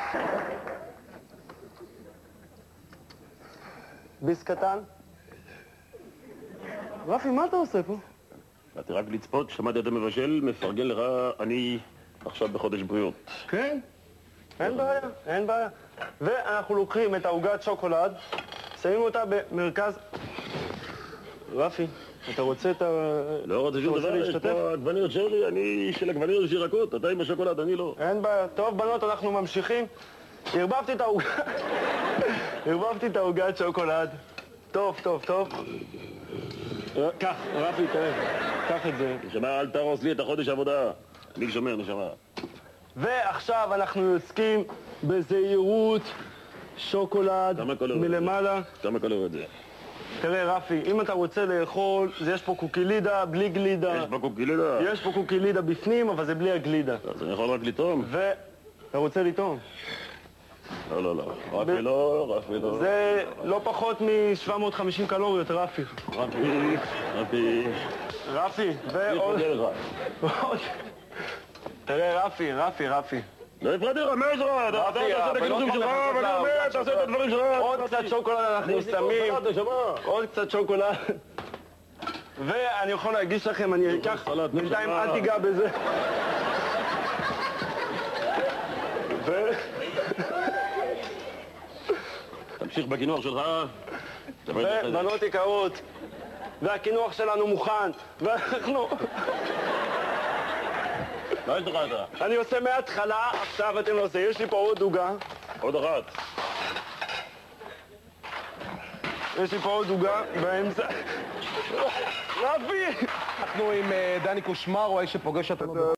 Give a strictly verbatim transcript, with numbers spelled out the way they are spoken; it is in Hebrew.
ביס קטן. רפי, מה אתה עושה פה? באתי רק לצפות, שמעתי אתה מבשל, מפרגן לך, אני עכשיו בחודש בריאות. כן? אין בעיה, אין בעיה. ואנחנו לוקחים את העוגת שוקולד, שמים אותה במרכז... רפי, אתה רוצה את ה... לא רוצה שום דבר, יש פה עגבניות שרי, אני איש של עגבניות יש ירקות, אתה עם השוקולד, אני לא. אין בעיה. טוב, בנות, אנחנו ממשיכים. הרבבתי את העוגה... הרבבתי את העוגת שוקולד. טוב, טוב, טוב. קח, רפי, תראה, קח את זה. נשמע, אל תרוס לי את החודש עבודה. אני שומר, נשמע. ועכשיו אנחנו יוצקים בזהירות שוקולד מלמעלה. כמה קלוריות זה? תראה, רפי, אם אתה רוצה לאכול, זה יש פה קוקילידה, בלי גלידה. יש פה קוקילידה? יש פה קוקילידה בפנים, אבל זה בלי הגלידה. אז אני יכול רק לטעום? ואתה רוצה לטעום? לא, לא, לא. רפי לא, רפי לא. זה לא פחות מ-שבע מאות וחמישים קלוריות, רפי. רפי, רפי. רפי, ועוד... אני אפרגן לך. תראה, רפי, רפי, רפי. לא הפרעתי לך, מה יש לך? אתה תעשה את הקידוחים שלך, ואני אומר, תעשה את הדברים שלך. עוד קצת שוקולד אנחנו שמים. עוד קצת שוקולד. ואני יכול להגיש לכם, אני אקח... בינתיים אל תיגע בזה. ו... תמשיך בקינוח שלך. ובנות יקרות, והקינוח שלנו מוכן, ואנחנו... מה יש לך אתה? אני עושה מההתחלה, עכשיו אתם לא עושים, יש לי פה עוד עוגה. עוד אחת. יש לי פה עוד עוגה באמצע. רפי! אנחנו עם דני קושמר, הוא האיש שפוגש אותנו.